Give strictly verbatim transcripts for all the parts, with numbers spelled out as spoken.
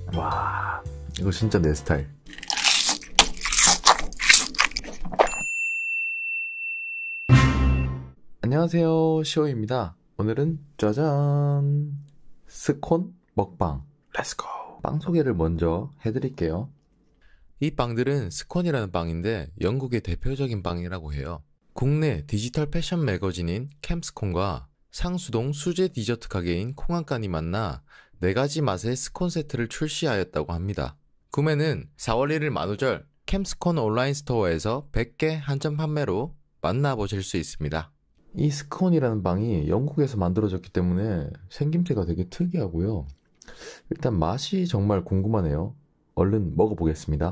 와, 이거 진짜 내 스타일. 안녕하세요, 시오입니다. 오늘은 짜잔, 스콘 먹방. 렛츠고. 빵 소개를 먼저 해드릴게요. 이 빵들은 스콘이라는 빵인데 영국의 대표적인 빵이라고 해요. 국내 디지털 패션 매거진인 캠스콘과 상수동 수제 디저트 가게인 콩안간이 만나 네 가지 맛의 스콘 세트를 출시하였다고 합니다. 구매는 사월 일일 만우절 캠스콘 온라인 스토어에서 백 개 한정 판매로 만나보실 수 있습니다. 이 스콘이라는 빵이 영국에서 만들어졌기 때문에 생김새가 되게 특이하고요. 일단 맛이 정말 궁금하네요. 얼른 먹어보겠습니다.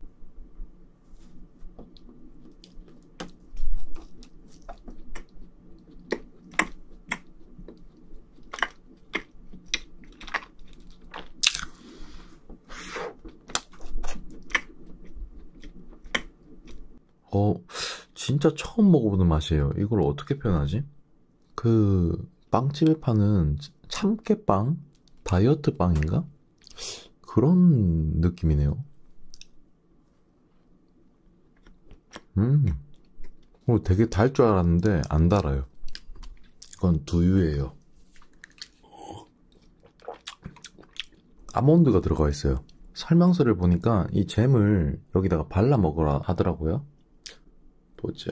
어, 진짜 처음 먹어보는 맛이에요. 이걸 어떻게 표현하지? 그 빵집에 파는 참깨빵? 다이어트 빵인가? 그런 느낌이네요. 음, 어, 되게 달 줄 알았는데 안 달아요. 이건 두유예요. 아몬드가 들어가 있어요. 설명서를 보니까 이 잼을 여기다가 발라 먹으라 하더라고요. 보자.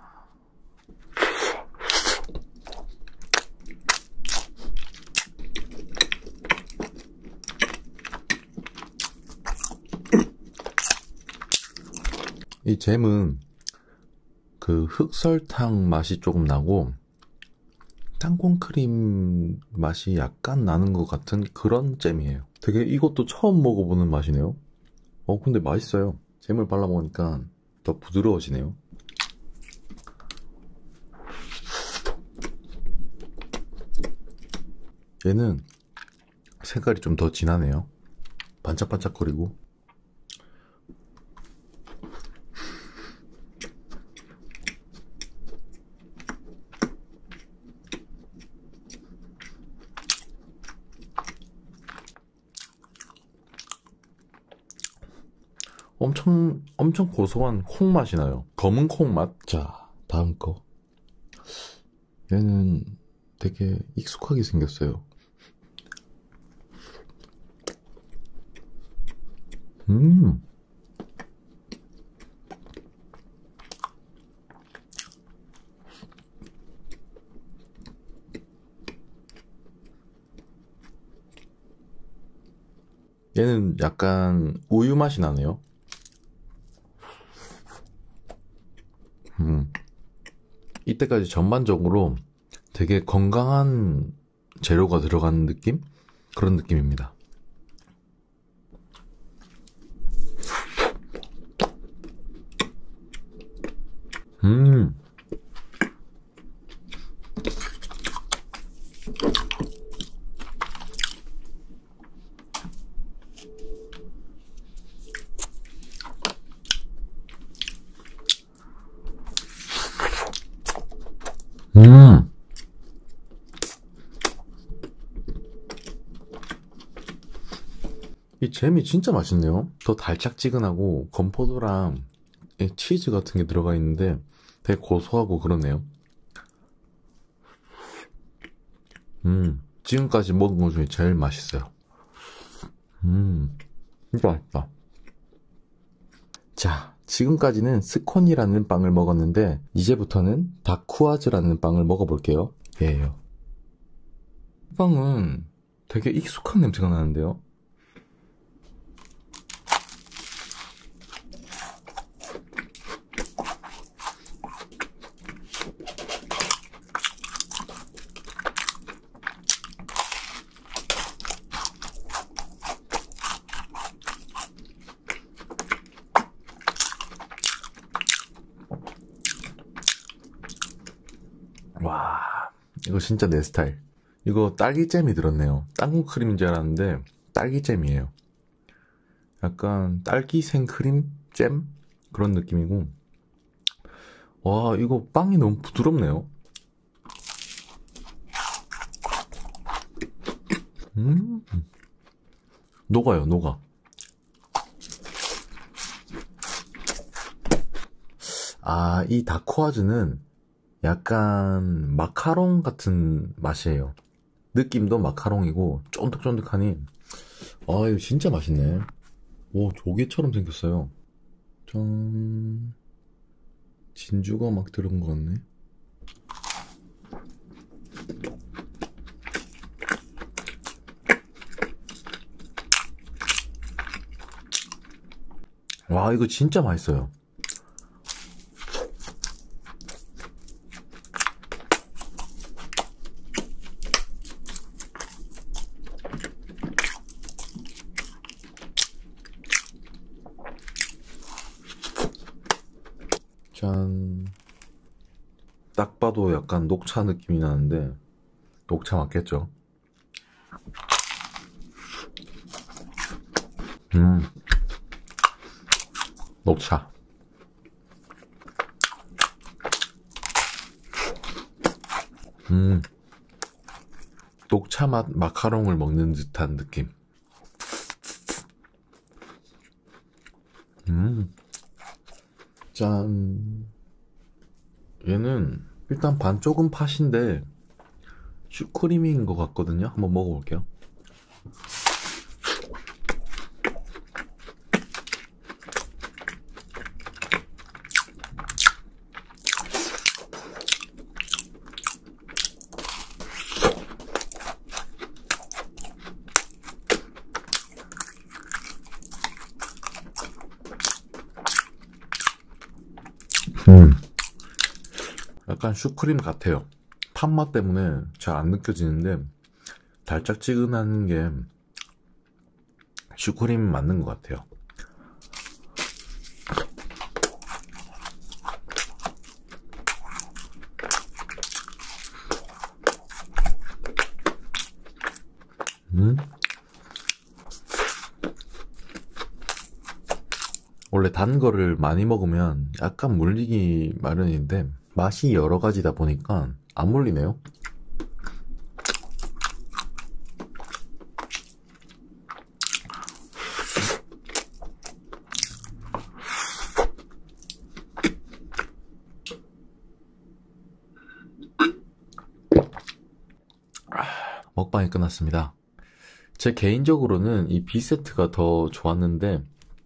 이 잼은 그 흑설탕 맛이 조금 나고 땅콩크림 맛이 약간 나는 것 같은 그런 잼이에요. 되게 이것도 처음 먹어보는 맛이네요. 어, 근데 맛있어요. 잼을 발라 먹으니까 더 부드러워지네요. 얘는 색깔이 좀 더 진하네요. 반짝반짝거리고. 엄청 엄청 고소한 콩 맛이 나요. 검은 콩 맛. 자, 다음 거. 얘는 되게 익숙하게 생겼어요. 음. 얘는 약간 우유 맛이 나네요. 음. 이때까지 전반적으로 되게 건강한 재료가 들어간 느낌? 그런 느낌입니다. 음. 음. 이 잼이 진짜 맛있네요. 더 달짝지근하고 건포도랑 치즈 같은 게 들어가 있는데 되게 고소하고 그러네요. 음, 지금까지 먹은 것 중에 제일 맛있어요. 음, 진짜 맛있다. 자, 지금까지는 스콘이라는 빵을 먹었는데 이제부터는 다쿠아즈라는 빵을 먹어볼게요. 예요. 이 빵은 되게 익숙한 냄새가 나는데요. 와, 이거 진짜 내 스타일. 이거 딸기잼이 들었네요. 땅콩크림인 줄 알았는데 딸기잼이에요. 약간 딸기 생크림 잼? 그런 느낌이고. 와, 이거 빵이 너무 부드럽네요. 음. 녹아요, 녹아. 아, 이 다쿠아즈는 약간 마카롱 같은 맛이에요. 느낌도 마카롱이고 쫀득쫀득하니 아 이거 진짜 맛있네. 오, 조개처럼 생겼어요. 짠. 진주가 막 들은 것 같네. 와, 이거 진짜 맛있어요. 짠. 딱 봐도 약간 녹차 느낌이 나는데 녹차 맞겠죠? 음, 녹차. 음, 녹차 맛 마카롱을 먹는 듯한 느낌. 음, 짠. 얘는 일단 반쪽은 팥인데 슈크림인 것 같거든요. 한번 먹어볼게요. 음, 약간 슈크림 같아요. 팥맛 때문에 잘 안 느껴지는데 달짝지근한 게 슈크림 맞는 것 같아요. 음? 원래 단 거를 많이 먹으면 약간 물리기 마련인데 맛이 여러 가지다 보니까 안 물리네요. 먹방이 끝났습니다. 제 개인적으로는 이 B세트가 더 좋았는데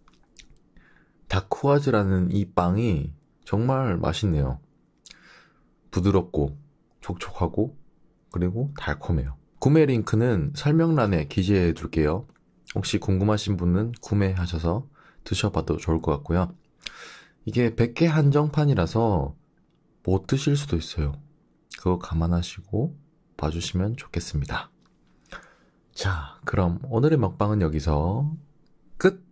다쿠아즈라는 이 빵이 정말 맛있네요. 부드럽고 촉촉하고 그리고 달콤해요. 구매 링크는 설명란에 기재해 둘게요. 혹시 궁금하신 분은 구매하셔서 드셔봐도 좋을 것 같고요. 이게 백 개 한정판이라서 못 드실 수도 있어요. 그거 감안하시고 봐주시면 좋겠습니다. 자, 그럼 오늘의 먹방은 여기서 끝!